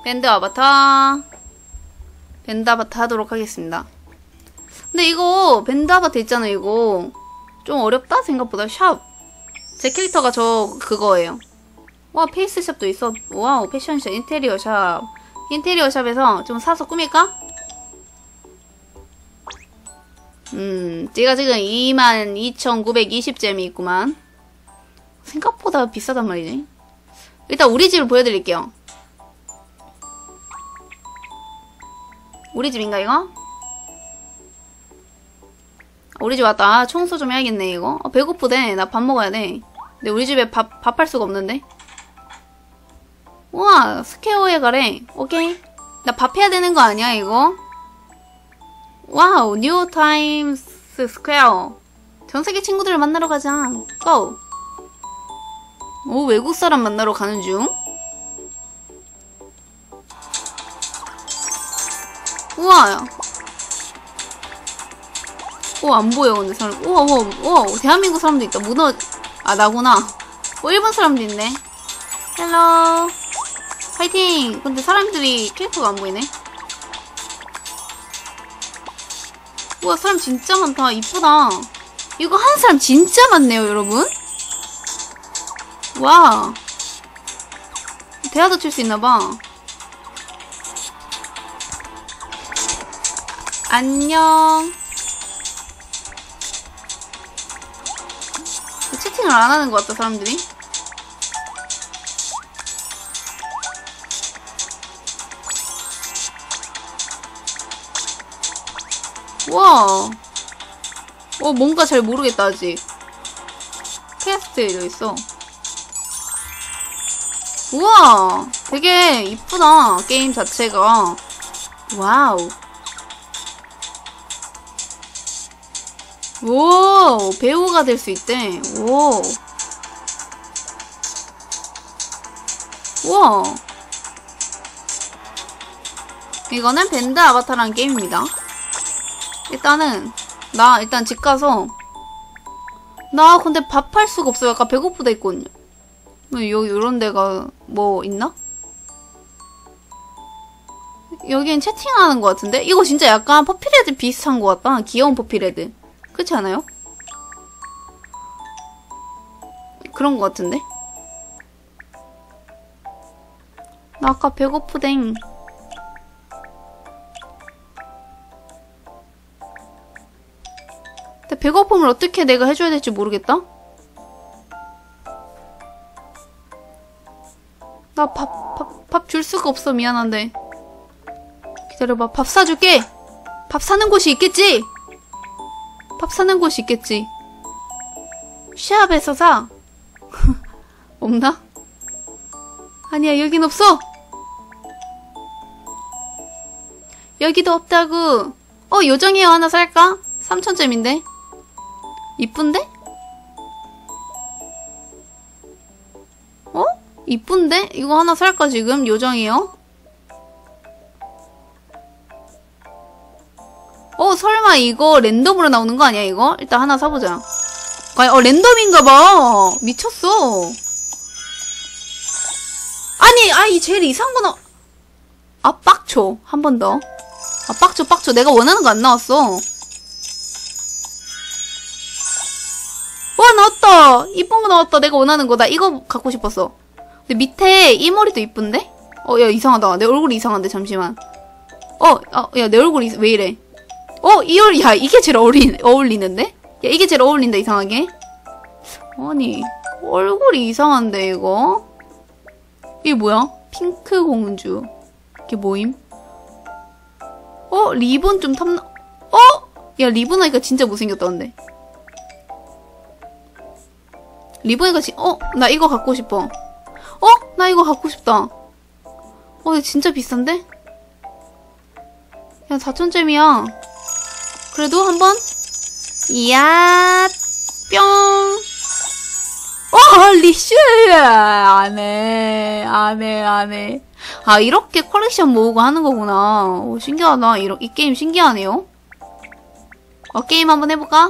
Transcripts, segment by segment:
밴드 아바타. 밴드 아바타 하도록 하겠습니다. 근데 이거 밴드 아바타 있잖아. 이거 좀 어렵다 생각보다. 샵. 제 캐릭터가 그거예요. 와, 페이스 샵도 있어. 와우, 패션샵, 인테리어 샵. 인테리어 샵에서 좀 사서 꾸밀까? 제가 지금 22,920잼이 있구만. 생각보다 비싸단 말이지. 일단 우리 집을 보여드릴게요. 우리 집인가 이거? 우리 집 왔다. 청소 좀 해야겠네 이거. 배고프대. 나 밥 먹어야 돼. 근데 우리 집에 밥 할 수가 없는데. 우와, 스퀘어에 가래. 오케이. 나 밥 해야 되는 거 아니야 이거? 와우, 뉴 타임스 스퀘어. 전세계 친구들을 만나러 가자. 고! 오, 외국 사람 만나러 가는 중. 우와. 오, 안 보여, 근데 사람. 우와, 우와, 우와. 대한민국 사람도 있다. 아, 나구나. 일본 사람도 있네. 헬로. 파이팅! 근데 사람들이 캐릭터가 안 보이네. 우와, 사람 진짜 많다. 이쁘다. 이거 하는 사람 진짜 많네요, 여러분. 와. 대화도 칠 수 있나봐. 안녕. 채팅을 안 하는 것 같다, 사람들이. 와. 뭔가 잘 모르겠다, 아직. 퀘스트에 있어. 우와. 되게 이쁘다, 게임 자체가. 와우. 오, 배우가 될 수 있대. 오. 우와. 이거는 밴드 아바타라는 게임입니다. 일단은 일단 집 가서 나 근데 밥 할 수가 없어요. 아까 배고프다 했거든요. 여기 이런 데가 뭐 있나? 여긴 채팅하는 것 같은데? 이거 진짜 약간 퍼피레드 비슷한 것 같다. 귀여운 퍼피레드. 그렇지 않아요? 그런 것 같은데? 나 아까 배고프댕. 근데 배고픔을 어떻게 내가 해줘야 될지 모르겠다? 나 밥 줄 수가 없어. 미안한데. 기다려봐. 밥 사줄게! 밥 사는 곳이 있겠지? 밥 사는 곳이 있겠지. 샵에서 사. 없나? 아니야, 여긴 없어. 여기도 없다고. 요정이어 하나 살까? 3,000잼인데. 이쁜데? 이쁜데? 이거 하나 살까 지금? 요정이요? 설마 이거 랜덤으로 나오는 거 아니야 이거? 일단 하나 사보자. 과연 랜덤인가봐. 미쳤어. 아니 제일 이상한 거 빡쳐. 한 번 더. 빡쳐. 내가 원하는 거 안 나왔어. 와, 나왔다. 이쁜 거 나왔다. 내가 원하는 거. 나 이거 갖고 싶었어. 근데 밑에 이 머리도 이쁜데? 야, 이상하다. 내 얼굴이 이상한데, 잠시만. 야, 내 얼굴이 왜 이래? 야, 이게 제일 어울리는데? 야, 이게 제일 어울린다, 이상하게. 아니, 얼굴이 이상한데, 이거? 이게 뭐야? 핑크 공주. 이게 뭐임? 리본 좀 탐나, 야, 리본 하니까 진짜 못생겼다는데. 리본 하니까 나 이거 갖고 싶어. 나 이거 갖고 싶다. 이거 진짜 비싼데? 야, 4,000잼이야. 그래도 한번 이야 뿅. 리슈 안해. 아, 이렇게 컬렉션 모으고 하는 거구나. 신기하다. 이 게임 신기하네요. 게임 한번 해볼까?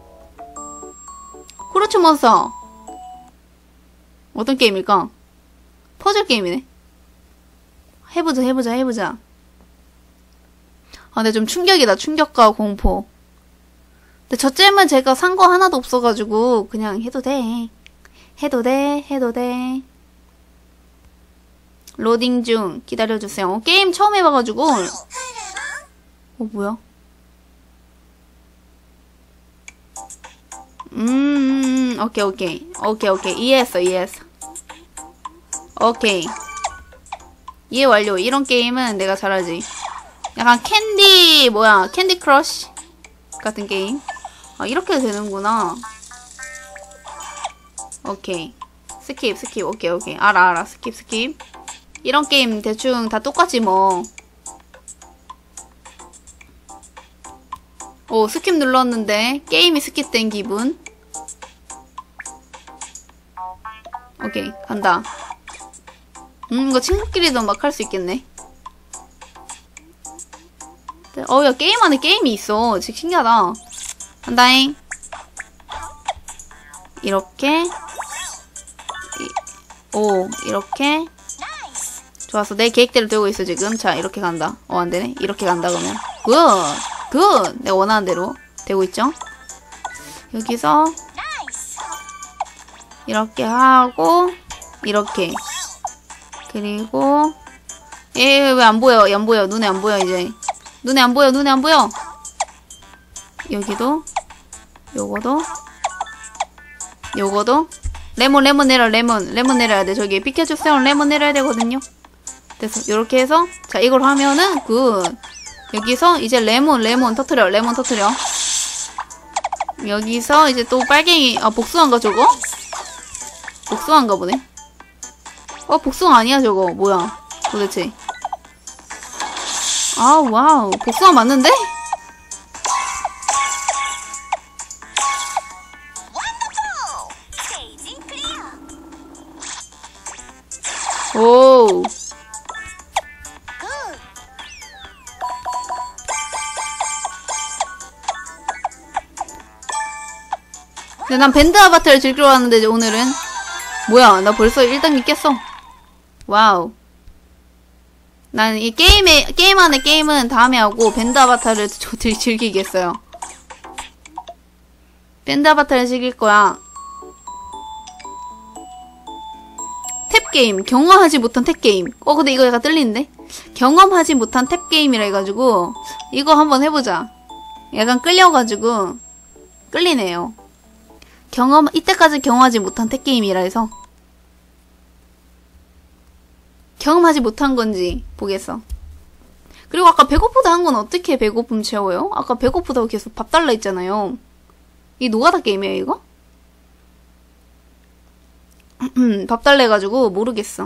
크루츠 몬스터. 어떤 게임일까? 퍼즐 게임이네. 해보자. 아, 근데 좀 충격이다. 충격과 공포. 근데 저 잼은 제가 산 거 하나도 없어가지고 그냥 해도 돼. 로딩 중 기다려주세요. 게임 처음 해봐가지고. 뭐야? 오케이. 이해했어. 오케이. 이해 완료. 이런 게임은 내가 잘하지. 약간 캔디 크러쉬 같은 게임. 아, 이렇게 되는구나. 오케이. 스킵. 오케이. 알아. 스킵. 이런 게임 대충 다 똑같지 뭐. 오, 스킵 눌렀는데 게임이 스킵된 기분. 오케이, 간다. 이거 친구끼리도 막 할 수 있겠네. 야, 게임 안에 게임이 있어. 진짜 신기하다. 간다잉. 이렇게. 이렇게. 좋았어. 내 계획대로 되고 있어, 지금. 자, 이렇게 간다. 안 되네. 이렇게 간다, 그러면. 굿! 내가 원하는 대로 되고 있죠? 여기서. 이렇게 하고, 이렇게. 그리고, 왜 안 보여? 눈에 안 보여, 이제. 눈에 안 보여. 여기도. 요거도. 레몬 내려야 돼. 저기 비켜주세요. 레몬 내려야 되거든요. 됐어. 요렇게 해서, 자, 이걸 하면은, 굿. 여기서 이제 레몬 터트려. 여기서 이제 또 빨갱이, 복숭아인가 저거? 복숭아인가 보네. 복숭아 아니야 저거. 뭐야 도대체. 와우. 복숭아 맞는데? 오. 근데 난 밴드 아바타를 즐기러 왔는데 오늘은 뭐야, 나 벌써 1단계 깼어. 와우. 난 이 게임 안에 게임은 다음에 하고 밴드 아바타를 즐기겠어요. 밴드 아바타를 즐길 거야. 탭게임. 경험하지 못한 탭게임. 근데 이거 약간 떨리는데? 경험하지 못한 탭게임이라 해가지고 이거 한번 해보자. 약간 끌려가지고 끌리네요. 이때까지 경험하지 못한 탭게임이라 해서 경험하지 못한 건지 보겠어. 그리고 아까 배고프다 한 건 어떻게 배고픔 채워요? 아까 배고프다고 계속 밥 달라 했잖아요. 이 노가다 게임이에요, 이거? 밥 달라 해가지고 모르겠어.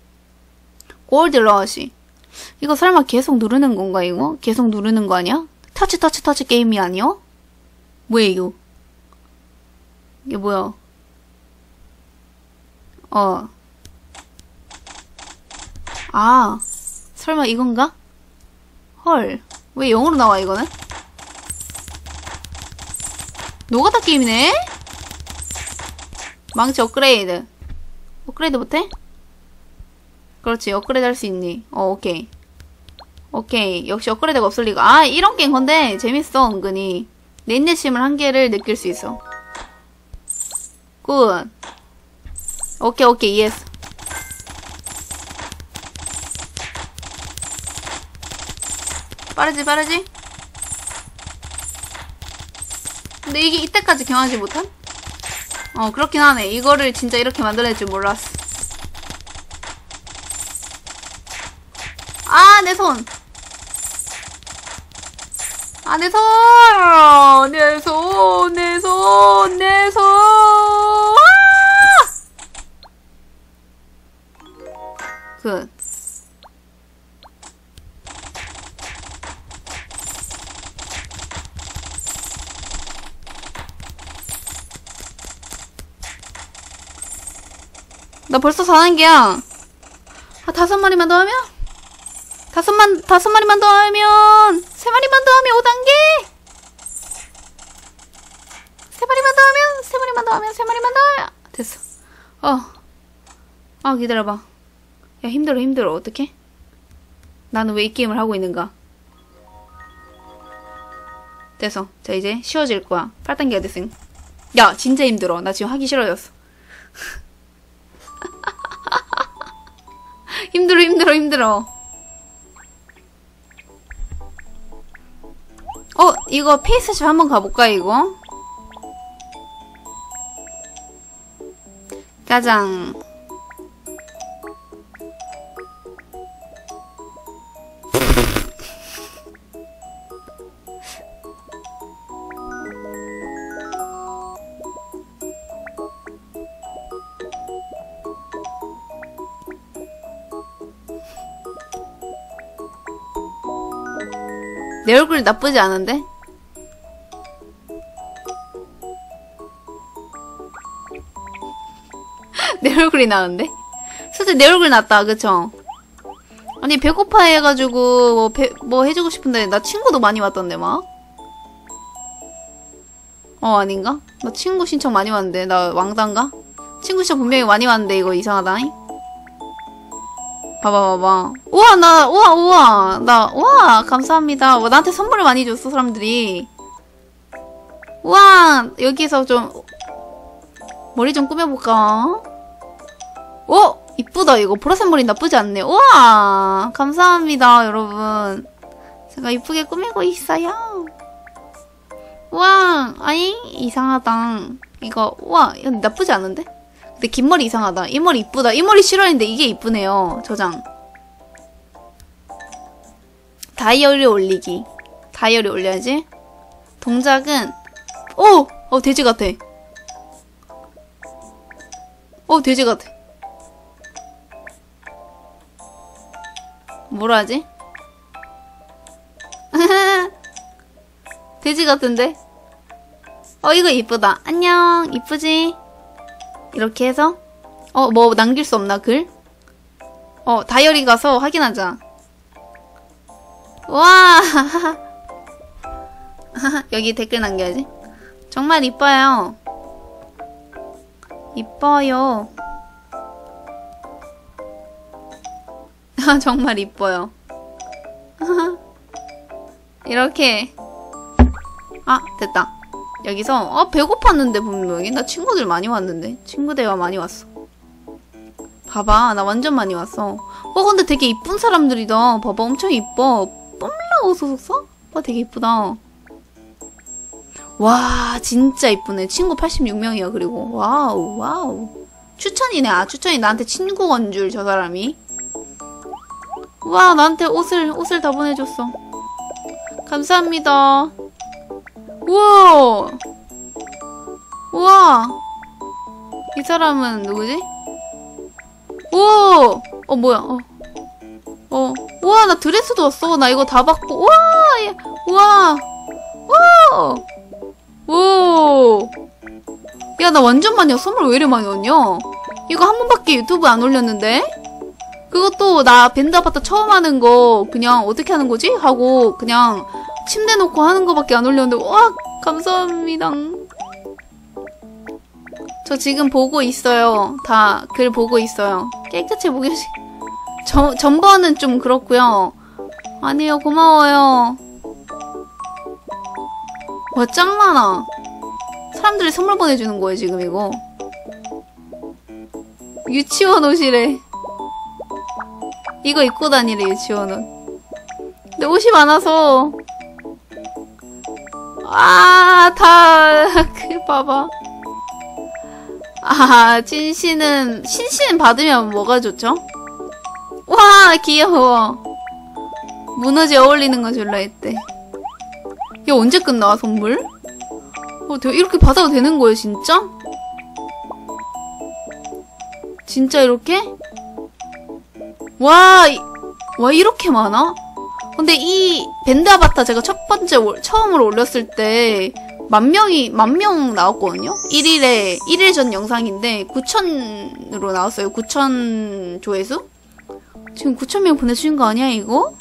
골드러시. 이거 설마 계속 누르는 건가, 이거? 계속 누르는 거 아니야? 터치 게임이 아니야? 뭐야, 이거? 이게 뭐야? 설마 이건가? 헐. 왜 영어로 나와, 이거는? 노가다 게임이네? 망치 업그레이드. 업그레이드 못해? 그렇지, 업그레이드 할 수 있니? 오케이. 역시 업그레이드가 없을 리가. 이런 게임 건데, 재밌어, 은근히. 내 인내심을 한계를 느낄 수 있어. 굿. 오케이, 이해했어. 빠르지? 근데 이게 이때까지 경험하지 못한? 그렇긴 하네. 이거를 진짜 이렇게 만들어낼 줄 몰랐어. 내 손! 내 손! 굿. 나 벌써 4단계야. 5마리만 더 하면? 5마리만 더 하면! 3마리만 더 하면 5단계! 3마리만 더 하면! 됐어. 기다려봐. 야, 힘들어. 어떡해? 나는 왜 이 게임을 하고 있는가? 됐어. 자, 이제 쉬워질 거야. 8단계가 됐으니. 야, 진짜 힘들어. 나 지금 하기 싫어졌어. 힘들어. 이거 페이스샵 한번 가볼까, 이거? 가장. 내 얼굴이 나쁘지 않은데? 내 얼굴이 나은데? 솔직히 내 얼굴이 낫다, 그쵸? 아니, 배고파 해가지고, 뭐 해주고 싶은데, 나 친구도 많이 왔던데, 막? 아닌가? 나 친구 신청 많이 왔는데, 나 왕따인가? 친구 신청 분명히 많이 왔는데, 이거 이상하다잉? 봐봐. 우와, 감사합니다. 나한테 선물을 많이 줬어, 사람들이. 우와, 여기서 좀, 머리 좀 꾸며볼까? 이쁘다, 이거. 보라색 머리 나쁘지 않네. 우와, 감사합니다, 여러분. 제가 이쁘게 꾸미고 있어요. 우와, 아잉, 이상하다. 이거, 우와, 이거 나쁘지 않은데? 근데 긴 머리 이상하다. 이 머리 이쁘다. 이 머리 싫어했는데 이게 이쁘네요. 저장. 다이어리 올리기. 다이어리 올려야지. 동작은 돼지 같아. 돼지 같아. 뭐라 하지? 돼지 같은데? 이거 이쁘다. 안녕. 이쁘지? 이렇게 해서 뭐 남길 수 없나 글? 다이어리 가서 확인하자. 와 여기 댓글 남겨야지. 정말 이뻐요. 정말 이뻐요. 이렇게 됐다. 여기서 배고팠는데 분명히 나 친구들 많이 왔는데 친구 대화 많이 왔어. 봐봐, 나 완전 많이 왔어. 근데 되게 이쁜 사람들이다. 봐봐, 엄청 이뻐. 뽐라고 소속사? 되게 이쁘다. 와, 진짜 이쁘네. 친구 86명이야. 그리고 와우. 추천이네. 추천이 나한테 친구 건 줄, 저 사람이. 와, 나한테 옷을 다 보내줬어. 감사합니다. 우와. 이 사람은 누구지? 뭐야. 우와, 나 드레스도 왔어. 나 이거 다 받고. 우와. 야, 나 완전 많이 왔어. 선물 왜 이래 많이 왔냐? 이거 한 번밖에 유튜브에 안 올렸는데? 그것도 나 밴드 아파트 처음 하는 거 그냥 어떻게 하는 거지? 하고 그냥 침대 놓고 하는 거밖에 안 올렸는데, 와, 감사합니다. 저 지금 보고 있어요. 다 글 보고 있어요. 깨끗이 보기 전번은 좀 그렇고요. 아니요, 고마워요. 와, 짱 많아. 사람들이 선물 보내주는 거예요, 지금 이거. 유치원 옷이래. 이거 입고 다니래, 유치원 옷. 근데 옷이 많아서. 봐봐. 신씨는 받으면 뭐가 좋죠? 와, 귀여워. 무너지 어울리는 거 줄라 했대. 야, 언제 끝나, 선물? 이렇게 받아도 되는 거예요, 진짜? 진짜 이렇게? 와, 이렇게 많아? 근데 이 밴드 아바타 제가 처음으로 올렸을 때 만 명 나왔거든요? 1일 전 영상인데 9,000으로 나왔어요. 9,000 조회수? 지금 9,000명 보내주신 거 아니야, 이거?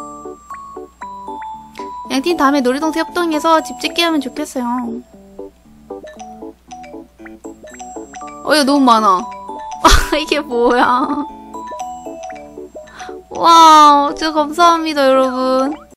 양팀 다음에 놀이동산 협동해서 집 짓게 하면 좋겠어요. 야, 너무 많아. 이게 뭐야. 와, 진짜 감사합니다, 여러분.